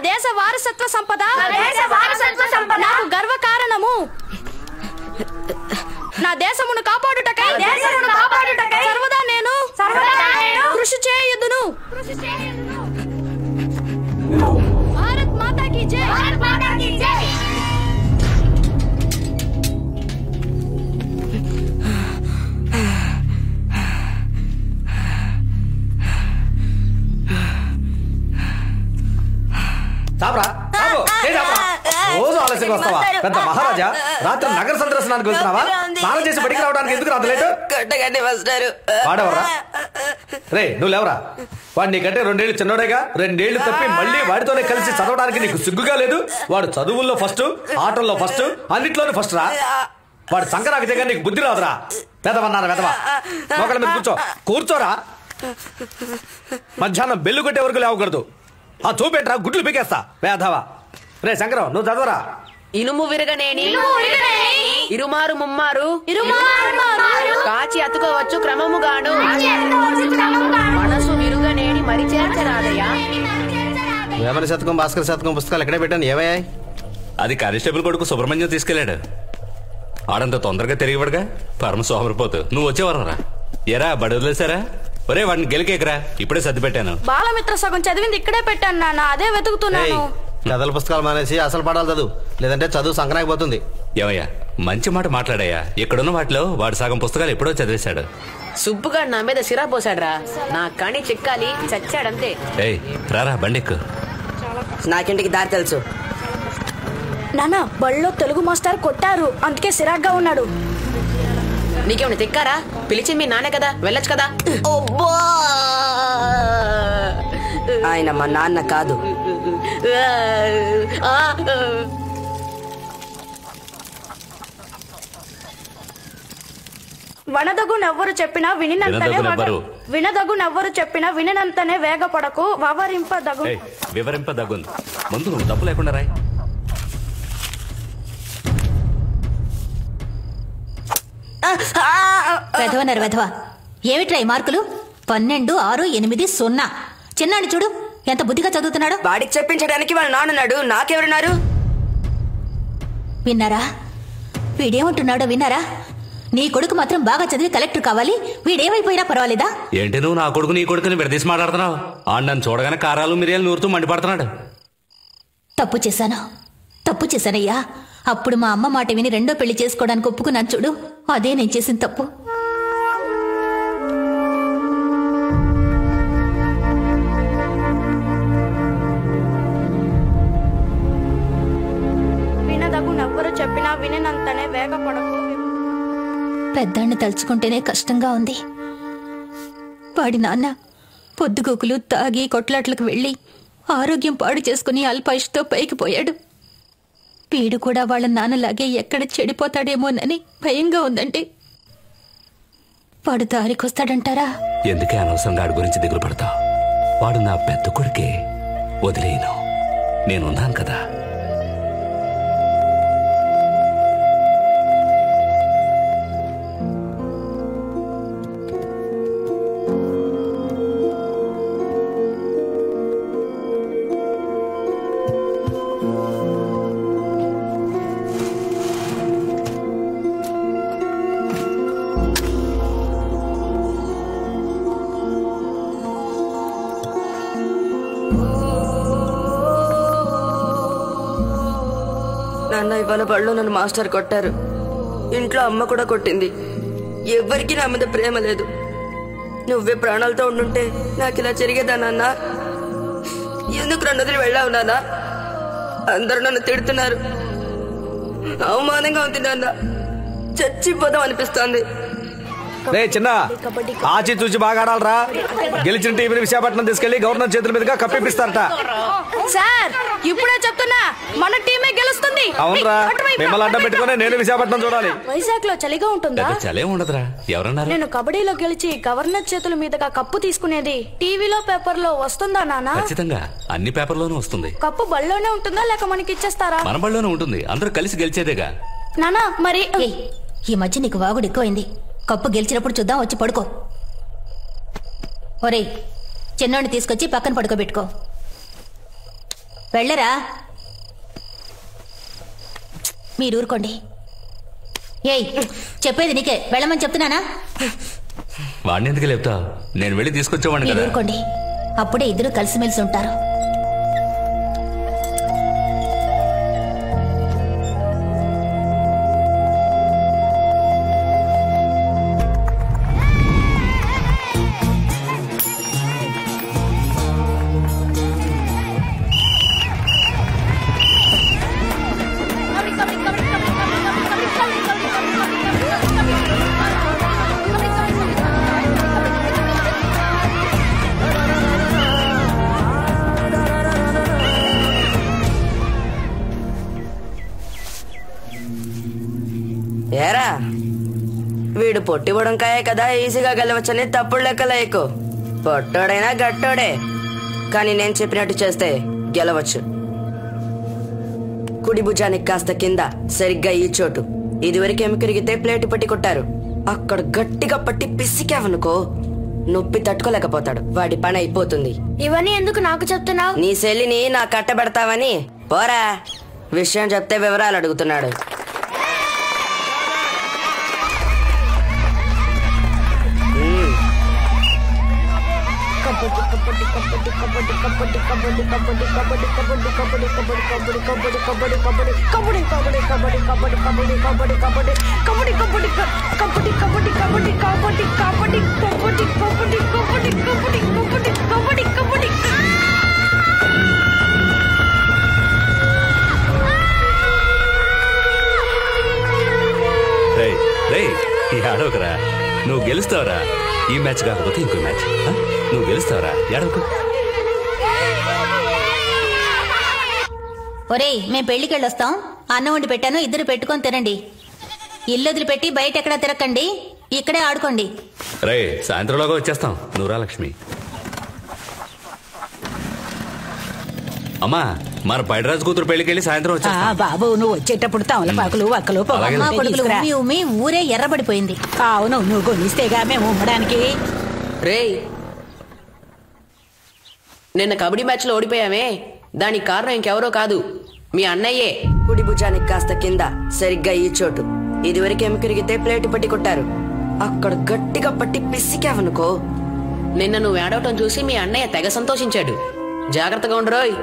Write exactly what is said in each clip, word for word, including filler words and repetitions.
దేశ వారసత్వ సంపద నాకు గర్వ కారణము. నా దేశమును కాపాడుటకై సర్వదా నేను కృషి చేయుదును. భారత్ మాతా కీ జై. రోజు ఆలస్యంగా వస్తావా? పెద్ద మహారాజా, రాత్రి నగర సందర్శనానికి వెళ్తున్నావా? స్నానం చేసి బడికి రావడానికి ఎందుకు రాదు లేటు? వాడెవరా? రే నువ్వు లేవరా? వాడు నీకంటే రెండేళ్లు చిన్నోడేగా. రెండేళ్లు తప్పి మళ్ళీ వాడితోనే కలిసి చదవడానికి నీకు సిగ్గుగా లేదు? వాడు చదువుల్లో ఫస్ట్, ఆటల్లో ఫస్ట్, అన్నిట్లోనూ ఫస్ట్ రా. వాడు సంకరాకి దగ్గర నీకు బుద్ధి రాదురా. పెదవన్నారా పెదవా? ఒకళ్ళ మీద కూర్చో. కూర్చోరా. మధ్యాహ్నం బెల్లు కొట్టే వరకు లేవకూడదు. ఆ చూపెట్రా, గుడ్లు పీకేస్తా వేధవా. రే శంకరం నువ్వు చదవరా. ఇనుము విరగనేని ఇరుమారు ముమ్మారు కాచి అతుకోవచ్చు క్రమముగాను మనసు విరుగనేని మరి చేర్చరాదయ్యా. వేమన శతకం, భాస్కర శతకం పుస్తకాలు ఎక్కడే పెట్టాను? ఏమయ్యాయి? అది కానిస్టేబుల్ కొడుకు సుబ్రహ్మణ్యం తీసుకెళ్లాడు. ఆడంత తొందరగా తిరిగిపడగా పరమ సోమరిపోతు. నువ్వు వచ్చేవారా? ఎరా బడి వదిలేసారా? ఒరే వాడిని గెలికేకరా, ఇప్పుడే సర్ది పెట్టాను. బాలమిత్ర సగం చదివింది ఇక్కడే పెట్టాను నాన్న, అదే వెతుకుతున్నాను. కథల పుస్తకాలు మానేసి అసలు పాఠాలు చదువు, లేదంటే చదువు సంకనాకి పోతుంది. ఏమయ్యా మంచి మాట మాట్లాడయ్యా. ఇక్కడున్న వాటిలో వాడు సగం పుస్తకాలు ఎప్పుడో చదివేశాడు. సుబ్బుగాడు నా మీద సిరా పోసాడ్రా. నా కణి చిక్కాలి, చచ్చాడంతే. ఏయ్ రారా బండెక్కు. నాకింటికి దారి తెలుసు. నాన్న బళ్ళో తెలుగు మాస్టర్ కొట్టారు, అందుకే సిరాగ్గా ఉన్నాడు. నీకేమన్నా తిక్కారా? పిలిచి మీ నాన్న కదా, వెళ్ళొచ్చు కదా. ఆయన మా నాన్న కాదు. వనదగునెవ్వరు చెప్పినా వినినంతనే వినదగునెవ్వరు చెప్పినా వినినంతనే వేగపడకు వవరింపదగు వివరింపదగుంది. ముందు నువ్వు తప్పు లేకుండా రాయ్. వెధవనరు వెధవ. ఏమిట్రా ఈ మార్కులు? పన్నెండు ఆరు ఎనిమిది సున్నా. చిన్నాడు చూడు ఎంత బుద్ధిగా చదువుతున్నాడు. వాడికి చెప్పించడానికి వాళ్ళ నాన్నన్నాడు, నాకెవరున్నారు? విన్నారా? వీడేమంటున్నాడో విన్నారా? నీ కొడుకు మాత్రం బాగా చదివి కలెక్టర్ కావాలి, వీడేమైపోయినా పర్వాలేదా? ఏంటి నువ్వు నా కొడుకు నీ కొడుకుని విడదీసి మాట్లాడుతున్నావు? ఆ నన్ను చూడగానే కారాలు మిరియాలు నూరుతూ మండిపడుతున్నాడు. తప్పు చేశాను, తప్పు చేశానయ్యా. అప్పుడు మా అమ్మ మాట విని రెండో పెళ్లి చేసుకోవడానికి ఒప్పుకున్నాను చూడు, అదే నేను చేసిన తప్పు. వినదగునెవ్వరు చెప్పినా వినినంతనే వేగపడకు. పెద్దాన్ని తలుచుకుంటేనే కష్టంగా ఉంది. వాడి నాన్న పొద్దుగోకులు తాగి కొట్లాట్లకు వెళ్ళి ఆరోగ్యం పాడు చేసుకుని అల్పాయుష్తో పైకి పోయాడు. వీడు కూడా వాళ్ళ నాన్నలాగే ఎక్కడ చెడిపోతాడేమోనని భయంగా ఉందంటే వాడు దారికొస్తాడంటారా? ఎందుకే అనవసరంగా వాడి గురించి దిగులు పడతావు? వాడు నా పెద్ద కొడుకే, వదిలేను. నేనున్నాను కదా. నాన్న ఇవాళ బళ్ళు నన్ను మాస్టర్ కొట్టారు. ఇంట్లో అమ్మ కూడా కొట్టింది. ఎవ్వరికి నా మీద ప్రేమ లేదు. నువ్వే ప్రాణాలతో ఉండుంటే నాకు ఇలా జరిగేదా నాన్న? ఎందుకు నన్ను వదిలి వెళ్ళావు నాన్న? అందరూ నన్ను తిడుతున్నారు, అవమానంగా ఉంది నాన్న. చచ్చిపోదాం అనిపిస్తోంది. రే చిన్న, ఆచి తూచి బాగా ఆడాలరా. గెలిచిన టీవీని విశాఖపట్నం తీసుకెళ్లి గవర్నర్ చేతుల మీదుగా కప్పిపిస్తారట. సార్ ఇప్పుడే చెప్తున్నా, మన టీమే గెలుస్తుంది. అవునరా, మిమ్మల్ని అడ్డం పెట్టుకుని నేను విశాఖపట్నం చూడాలి. వైజాగ్ లో చలిగా ఉంటుందా? చలే ఉండదురా. ఎవరన్నారు? నేను కబడ్డీలో గెలిచి గవర్నర్ చేతుల మీదుగా కప్పు తీసుకునేది టీవీలో పేపర్ లో వస్తుందా నాన్న? ఖచ్చితంగా అన్ని పేపర్లోనూ వస్తుంది. కప్పు బళ్ళోనే ఉంటుందా లేక మనకి ఇచ్చేస్తారా? మన బళ్ళోనే ఉంటుంది. అందరూ కలిసి గెలిచేదేగా. నానా మరి ఈ మధ్య నీకు వాగుడు ఎక్కువైంది. కప్పు గెలిచినప్పుడు చూద్దాం, వచ్చి పడుకో. ఒరేయ్ చిన్నోడిని తీసుకొచ్చి పక్కన పడుకోబెట్టుకో. వెళ్ళరా. మీరు ఊరుకోండి. ఏయ్ చెప్పేది నీకే, వెళ్ళమని చెప్తున్నానా? వాడిని ఎందుకు లేపుతా, నేను వెళ్ళి తీసుకొచ్చేవాడిని మీరు కదా. ఊరుకోండి, అప్పుడే ఇద్దరు కలిసిమెలిసి ఉంటారు. ఏరా వీడు పొట్టి బుడంకాయే కదా, ఈజీగా గెలవచ్చని తప్పుడు లెక్కల ఎక్కువ. పొట్టోడైనా గట్టోడే, కానీ నేను చెప్పినట్టు చేస్తే గెలవచ్చు. కుడి భుజానికి కాస్త కింద సరిగ్గా ఈ చోటు. ఇదివరకు ఎముకరిగితే ప్లేటు పట్టి కొట్టారు. అక్కడ గట్టిగా పట్టి పిసికావనుకో నొప్పి తట్టుకోలేకపోతాడు, వాడి పని అయిపోతుంది. ఇవన్నీ ఎందుకు నాకు చెప్తున్నావు? నీ సెల్లిని నా కట్టబెడతావని. పోరా, విషయం చెప్తే వివరాలు అడుగుతున్నాడు. ఏడవకరా, నువ్వు గెలుస్తావరా. ఈ మ్యాచ్ కాకపోతే ఇంకో మ్యాచ్ నువ్వు గెలుస్తావరా, ఏడవకు. ఒరేయ్ మేము పెళ్లికి వెళ్ళొస్తాం, అన్నం వండి పెట్టాను, ఇద్దరు పెట్టుకొని తినండి. ఇల్లు వదిలిపెట్టి బయట ఎక్కడా తిరగకండి, ఇక్కడే ఆడుకోండి. రే సాయంత్రంలోగా వచ్చేస్తాం, నువ్వురా లక్ష్మి. అమ్మా మన పైడరాజు కూతురు పెళ్లికి వెళ్ళి సాయంత్రం వచ్చా. బాబు నువ్వు వచ్చేటప్పుడు తమలపాకులు వక్కలు మీ ఊరే ఎర్రబడిపోయింది. అవును, నువ్వు కొనిస్తేగా మేము ఉమ్మడానికి. రే నిన్న కబడ్డీ మ్యాచ్ లో ఓడిపోయామే, దానికి కారణం ఇంకెవరో కాదు, మీ అన్నయ్యే. కుడి భుజానికి కాస్త కింద సరిగ్గా ఈ చోటు. ఇదివరకు ఎముకరిగితే ప్లేటు పట్టి కొట్టారు. అక్కడ గట్టిగా పట్టి పిసికావనుకో. నిన్న నువ్వు ఏడవటం చూసి మీ అన్నయ్య తెగ సంతోషించాడు. జాగ్రత్తగా ఉండరోయ్.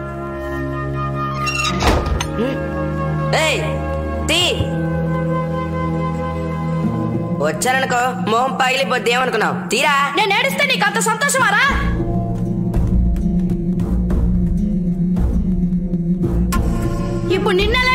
వచ్చారనుకో మొహం పగిలిపోద్ది. ఏమనుకున్నావు? తీరా. నేను ఏడిస్తే నీకు అంత సంతోషమారా? ఇప్పుడు నిన్నెలా